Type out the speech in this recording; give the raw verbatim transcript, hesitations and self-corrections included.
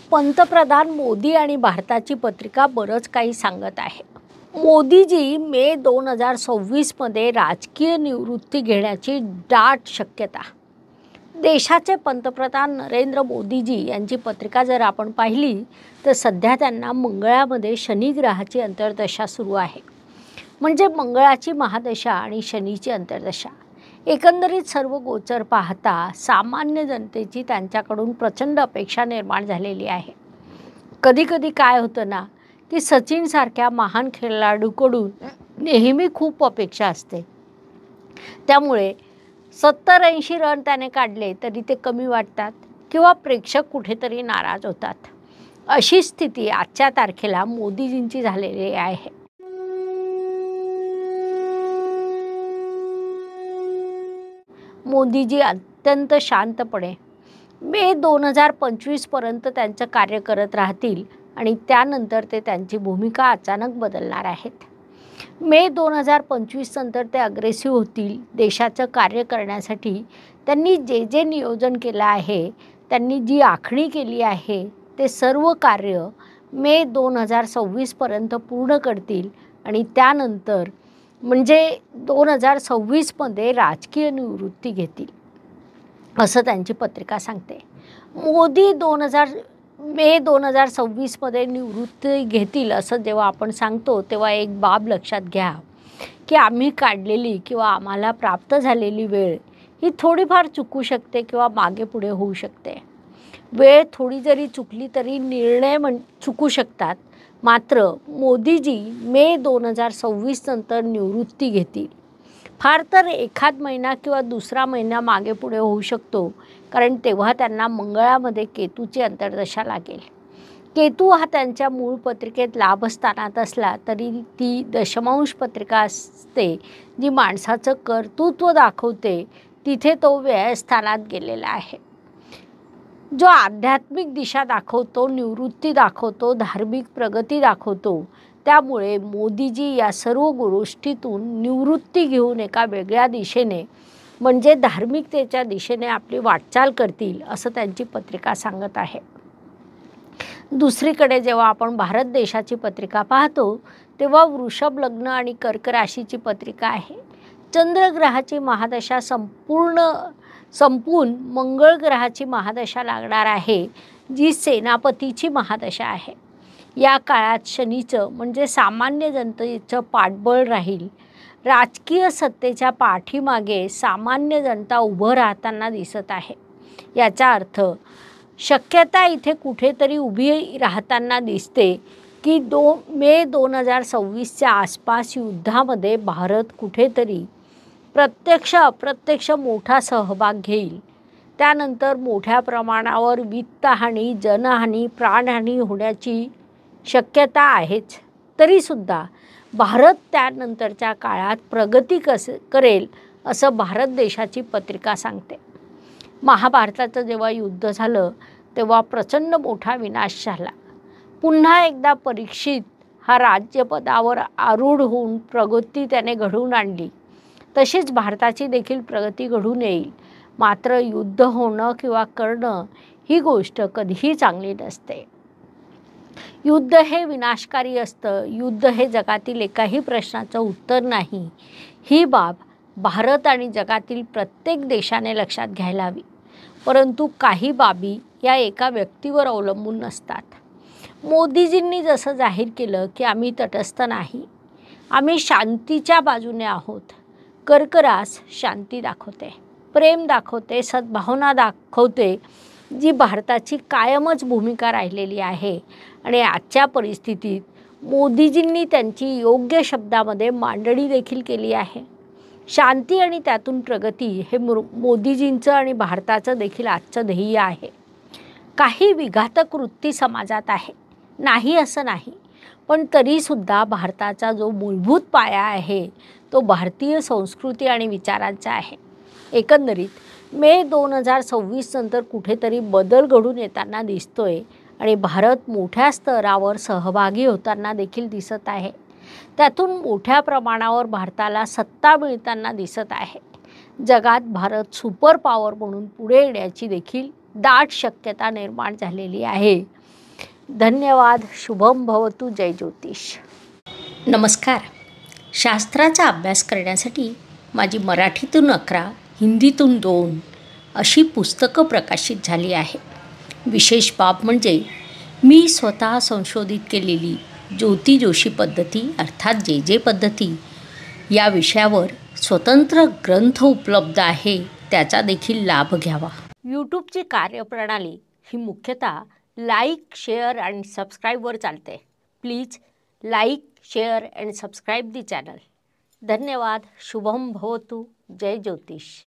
पंतप्रधान मोदी आणि भारताची पत्रिका बरंच काही सांगत आहे. मोदीजी मे दोन हजार सव्वीसमध्ये राजकीय निवृत्ती घेण्याची दाट शक्यता. देशाचे पंतप्रधान नरेंद्र मोदीजी यांची पत्रिका जर आपण पाहिली तर सध्या त्यांना मंगळामध्ये शनी ग्रहाची अंतर्दशा सुरू आहे. म्हणजे मंगळाची महादशा आणि शनीची अंतर्दशा. एकंदरीत सर्व गोचर पाहता सामान्य जनतेची त्यांच्याकडून प्रचंड अपेक्षा निर्माण झालेली आहे. कधीकधी काय होतं ना की सचिनसारख्या महान खेळाडूकडून नेहमी खूप अपेक्षा असते. त्यामुळे सत्तर ऐंशी रन त्याने काढले तरी ते कमी वाटतात किंवा प्रेक्षक कुठेतरी नाराज होतात. अशी स्थिती आजच्या तारखेला मोदीजींची झालेली आहे. मोदीजी अत्यंत शांतपणे मे दोन हजार पंचवीसपर्यंत त्यांचं कार्य करत राहतील आणि त्यानंतर ते त्यांची भूमिका अचानक बदलणार आहेत. मे दोन हजार पंचवीस नंतर ते अग्रेसिव्ह होतील. देशाचं कार्य करण्यासाठी त्यांनी जे जे नियोजन केलं आहे, त्यांनी जी आखणी केली आहे, ते सर्व कार्य मे दोन हजार सव्वीसपर्यंत पूर्ण करतील आणि त्यानंतर म्हणजे दोन हजार सव्वीसमध्ये राजकीय निवृत्ती घेतील असं त्यांची पत्रिका सांगते. मोदी दोन हजार मे दोन हजार सव्वीसमध्ये निवृत्ती घेतील असं जेव्हा आपण सांगतो तेव्हा एक बाब लक्षात घ्या की आम्ही काढलेली किंवा आम्हाला प्राप्त झालेली वेळ ही थोडीफार चुकू शकते किंवा मागे पुढे होऊ शकते. वेळ थोडी जरी चुकली तरी निर्णय म्हण चुकू शकतात. मात्र मोदीजी मे दोन हजार सव्वीस नंतर निवृत्ती घेतील. फार तर एखाद महिना किंवा दुसरा महिना मागे पुढे होऊ शकतो, कारण तेव्हा त्यांना मंगळामध्ये केतूची अंतर्दशा लागेल. केतू हा त्यांच्या मूळ पत्रिकेत लाभस्थानात असला तरी ती दशमांश पत्रिका असते जी माणसाचं कर्तृत्व दाखवते. तिथे तो व्ययस्थानात गेलेला आहे, जो आध्यात्मिक दिशा दाखवतो, निवृत्ती दाखवतो, धार्मिक प्रगती दाखवतो. त्यामुळे मोदीजी या सर्व गोष्टीतून निवृत्ती घेऊन एका वेगळ्या दिशेने म्हणजे धार्मिकतेच्या दिशेने आपली वाटचाल करतील असं त्यांची पत्रिका सांगत आहे. दुसरीकडे जेव्हा आपण भारत देशाची पत्रिका पाहतो तेव्हा वृषभ लग्न आणि कर्क राशीची पत्रिका आहे. चंद्रग्रहाची महादशा संपूर्ण संपून मंगळ ग्रहाची महादशा लागणार आहे, जी सेनापतीची महादशा आहे. या काळात शनीचं म्हणजे सामान्य जनतेचं पाठबळ राहील. राजकीय सत्तेच्या पाठीमागे सामान्य जनता उभं राहताना दिसत आहे. याचा अर्थ शक्यता इथे कुठेतरी उभी राहताना दिसते की दो मे दोन हजार सव्वीसच्या आसपास युद्धामध्ये भारत कुठेतरी प्रत्यक्ष अप्रत्यक्ष मोठा सहभाग घेईल. त्यानंतर मोठ्या प्रमाणावर वित्तहानी, जनहानी, प्राणहानी होण्याची शक्यता आहेच. तरीसुद्धा भारत त्यानंतरच्या काळात प्रगती कस करेल असं भारत देशाची पत्रिका सांगते. महाभारताचं जेव्हा युद्ध झालं तेव्हा प्रचंड मोठा विनाश झाला. पुन्हा एकदा परीक्षित हा राज्यपदावर आरूढ होऊन प्रगती त्याने घडवून आणली. तशीच भारताची देखील प्रगती घडून येईल. मात्र युद्ध होणं किंवा करणं ही गोष्ट कधीही चांगली नसते. युद्ध हे विनाशकारी असतं. युद्ध हे जगातील एकाही प्रश्नाचं उत्तर नाही. ही बाब भारत आणि जगातील प्रत्येक देशाने लक्षात घ्यायला हवी. परंतु काही बाबी या एका व्यक्तीवर अवलंबून नसतात. मोदीजींनी जसं जाहीर केलं की आम्ही तटस्थ नाही, आम्ही शांतीच्या बाजूने आहोत. कर्क रास शांती दाखवते, प्रेम दाखवते, सद्भावना दाखवते, जी भारताची कायमच भूमिका राहिलेली आहे. आणि आजच्या परिस्थितीत मोदीजींनी त्यांची योग्य शब्दामध्ये मांडणी देखील केली आहे. शांती आणि त्यातून प्रगती हे मोदीजींचं आणि भारताचं देखील आजचं ध्येय आहे. काही विघातक वृत्ती समाजात आहे, नाही असं नाही, पण तरीसुद्धा भारताचा जो मूलभूत पाया आहे तो भारतीय संस्कृती आणि विचारांचा आहे. एकंदरीत मे दोन हजार सव्वीस नंतर कुठेतरी बदल घडून येताना दिसतोय आणि भारत मोठ्या स्तरावर सहभागी होताना देखील दिसत आहे. त्यातून मोठ्या प्रमाणावर भारताला सत्ता मिळताना दिसत आहे. जगात भारत सुपर पॉवर म्हणून पुढे येण्याची देखील दाट शक्यता निर्माण झालेली आहे. धन्यवाद. शुभम भवतु. जय ज्योतिष. नमस्कार. शास्त्राचा अभ्यास करण्यासाठी माझी मराठीतून अकरा, हिंदीतून दोन अशी पुस्तकं प्रकाशित झाली आहे. विशेष बाब म्हणजे मी स्वतः संशोधित केलेली ज्योती जोशी पद्धती अर्थात जे जे पद्धती या विषयावर स्वतंत्र ग्रंथ उपलब्ध आहे, त्याचा देखील लाभ घ्यावा. यूट्यूबची कार्यप्रणाली ही मुख्यतः लाईक, शेअर आणि सबस्क्राईबवर चालते. Please like, share and subscribe the channel. धन्यवाद. शुभम भवतु. जय ज्योतिष.